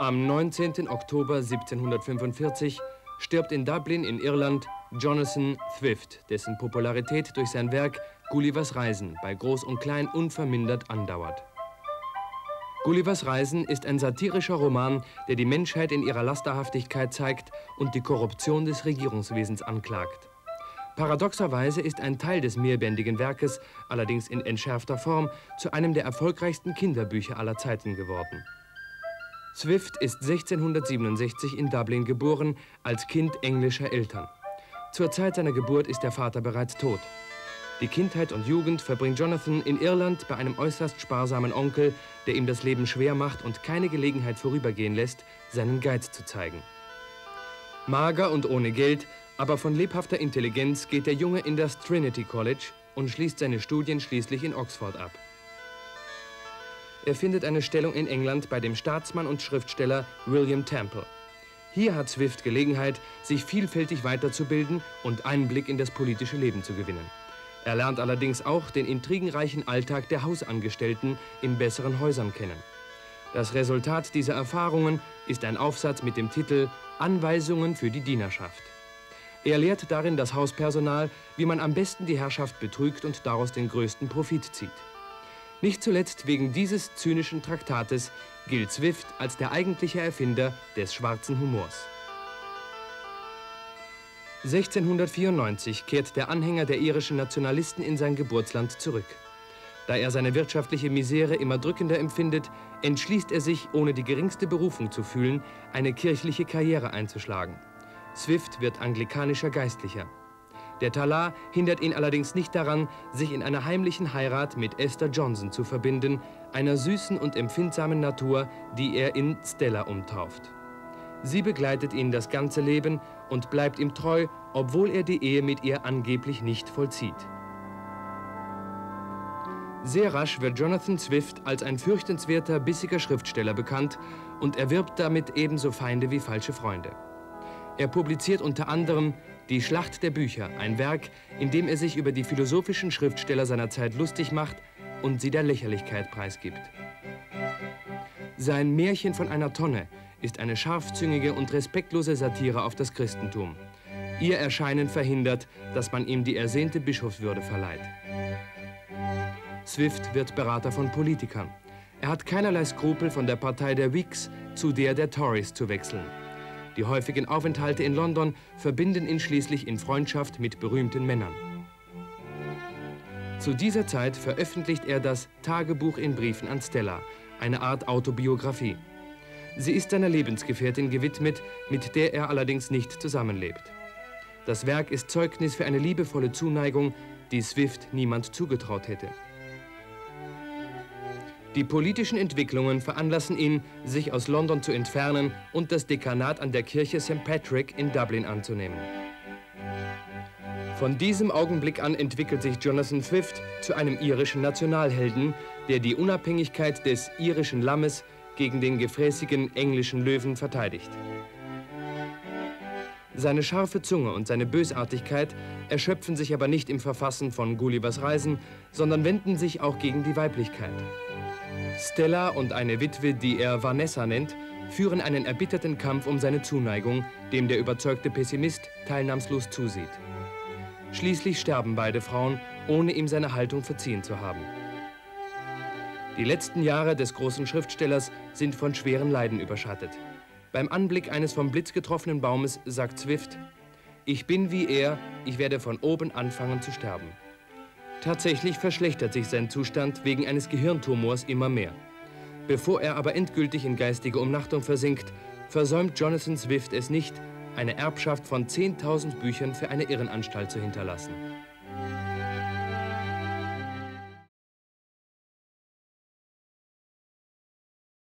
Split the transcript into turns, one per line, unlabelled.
Am 19. Oktober 1745 stirbt in Dublin in Irland Jonathan Swift, dessen Popularität durch sein Werk Gullivers Reisen bei Groß und Klein unvermindert andauert. Gullivers Reisen ist ein satirischer Roman, der die Menschheit in ihrer Lasterhaftigkeit zeigt und die Korruption des Regierungswesens anklagt. Paradoxerweise ist ein Teil des mehrbändigen Werkes, allerdings in entschärfter Form, zu einem der erfolgreichsten Kinderbücher aller Zeiten geworden. Swift ist 1667 in Dublin geboren, als Kind englischer Eltern. Zur Zeit seiner Geburt ist der Vater bereits tot. Die Kindheit und Jugend verbringt Jonathan in Irland bei einem äußerst sparsamen Onkel, der ihm das Leben schwer macht und keine Gelegenheit vorübergehen lässt, seinen Geiz zu zeigen. Mager und ohne Geld, aber von lebhafter Intelligenz geht der Junge in das Trinity College und schließt seine Studien schließlich in Oxford ab. Er findet eine Stellung in England bei dem Staatsmann und Schriftsteller William Temple. Hier hat Swift Gelegenheit, sich vielfältig weiterzubilden und Einblick in das politische Leben zu gewinnen. Er lernt allerdings auch den intrigenreichen Alltag der Hausangestellten in besseren Häusern kennen. Das Resultat dieser Erfahrungen ist ein Aufsatz mit dem Titel »Anweisungen für die Dienerschaft«. Er lehrt darin das Hauspersonal, wie man am besten die Herrschaft betrügt und daraus den größten Profit zieht. Nicht zuletzt wegen dieses zynischen Traktates gilt Swift als der eigentliche Erfinder des schwarzen Humors. 1694 kehrt der Anhänger der irischen Nationalisten in sein Geburtsland zurück. Da er seine wirtschaftliche Misere immer drückender empfindet, entschließt er sich, ohne die geringste Berufung zu fühlen, eine kirchliche Karriere einzuschlagen. Swift wird anglikanischer Geistlicher. Der Talar hindert ihn allerdings nicht daran, sich in einer heimlichen Heirat mit Esther Johnson zu verbinden, einer süßen und empfindsamen Natur, die er in Stella umtauft. Sie begleitet ihn das ganze Leben und bleibt ihm treu, obwohl er die Ehe mit ihr angeblich nicht vollzieht. Sehr rasch wird Jonathan Swift als ein fürchtenswerter, bissiger Schriftsteller bekannt und erwirbt damit ebenso Feinde wie falsche Freunde. Er publiziert unter anderem »Die Schlacht der Bücher«, ein Werk, in dem er sich über die philosophischen Schriftsteller seiner Zeit lustig macht und sie der Lächerlichkeit preisgibt. Sein »Märchen von einer Tonne« ist eine scharfzüngige und respektlose Satire auf das Christentum. Ihr Erscheinen verhindert, dass man ihm die ersehnte Bischofswürde verleiht. Swift wird Berater von Politikern. Er hat keinerlei Skrupel, von der Partei der Whigs zu der Tories zu wechseln. Die häufigen Aufenthalte in London verbinden ihn schließlich in Freundschaft mit berühmten Männern. Zu dieser Zeit veröffentlicht er das Tagebuch in Briefen an Stella, eine Art Autobiografie. Sie ist seiner Lebensgefährtin gewidmet, mit der er allerdings nicht zusammenlebt. Das Werk ist Zeugnis für eine liebevolle Zuneigung, die Swift niemand zugetraut hätte. Die politischen Entwicklungen veranlassen ihn, sich aus London zu entfernen und das Dekanat an der Kirche St. Patrick in Dublin anzunehmen. Von diesem Augenblick an entwickelt sich Jonathan Swift zu einem irischen Nationalhelden, der die Unabhängigkeit des irischen Lammes gegen den gefräßigen englischen Löwen verteidigt. Seine scharfe Zunge und seine Bösartigkeit erschöpfen sich aber nicht im Verfassen von Gullivers Reisen, sondern wenden sich auch gegen die Weiblichkeit. Stella und eine Witwe, die er Vanessa nennt, führen einen erbitterten Kampf um seine Zuneigung, dem der überzeugte Pessimist teilnahmslos zusieht. Schließlich sterben beide Frauen, ohne ihm seine Haltung verziehen zu haben. Die letzten Jahre des großen Schriftstellers sind von schweren Leiden überschattet. Beim Anblick eines vom Blitz getroffenen Baumes sagt Swift: »Ich bin wie er, ich werde von oben anfangen zu sterben.« Tatsächlich verschlechtert sich sein Zustand wegen eines Gehirntumors immer mehr. Bevor er aber endgültig in geistige Umnachtung versinkt, versäumt Jonathan Swift es nicht, eine Erbschaft von 10.000 Büchern für eine Irrenanstalt zu hinterlassen.